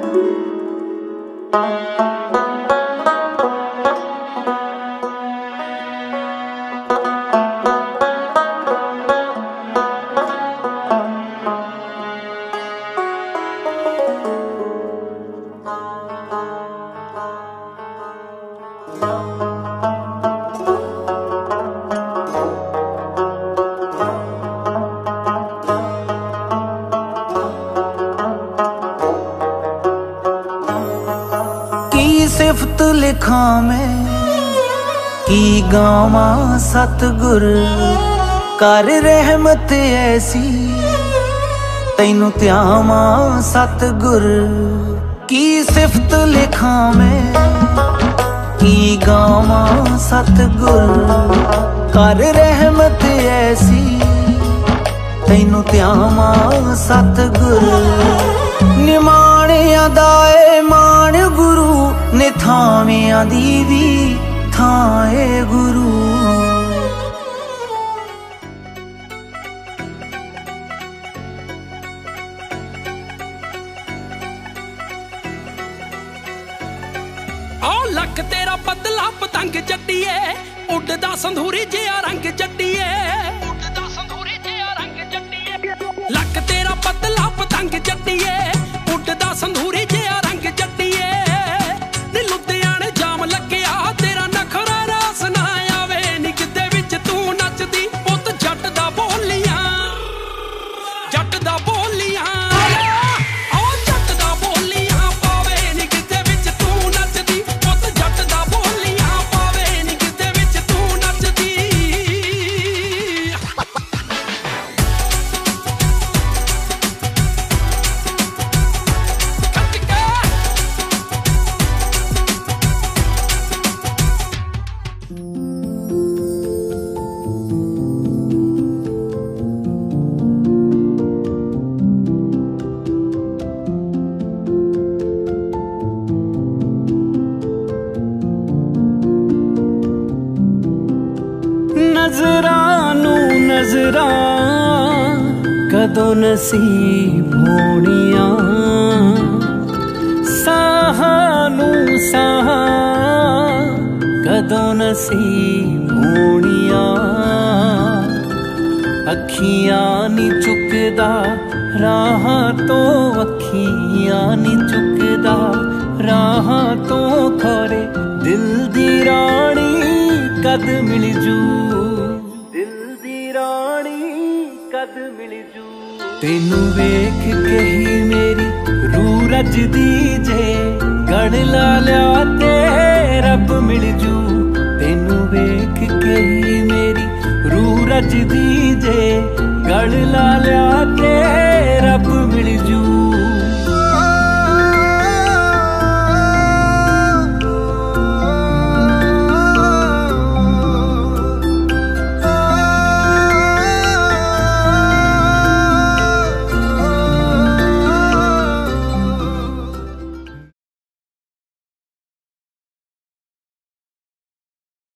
सिफत लिखा मैं की गावा सतगुर कर रहमत ऐसी तैनू त्यावा सतगुर की सिफत लिखा मैं की गावा सतगुर कर रहमत ऐसी तैनू त्यावा सतगुर निमाणिया दाए मान गुरु ने थावियां दी भी थाए गुरु। लक तेरा बदला पतंग चट्टिए उड़दा संधूरी जिया रंग चट्टिए उड़दा संधूरी जिया रंग चट्टिए लक तेरा बदला पतंग चट्टिए उड़दा संधूरी जिया रंग चट्टिए नी लुधियाने जाम लग्या तेरा नखरा रास ना आवे नी किते विच तू नचदी पुत जट दा बोलियां जट दा बोलियां ओ जट दा बोलियां पावे नी किते विच तू नचदी पुत जट दा बोलियां पावे नी किते विच तू नचदी। नजरानू नजरा कदों नसीब होनियां साहानू साहा कदों नसीब होनियां अखियां नी चुकदा राह तो अखियां नी चुकदा राह तो खोरे दिल दी रानी कद मिल जू दिल दी रानी कद मिल जू तेनू वेख के ही मेरी रूह रजदी जे गड़ ला लिया ते रब मिल जू तेनू वेख के ही मेरी रूह रजदी जे गड़ ला लिया ते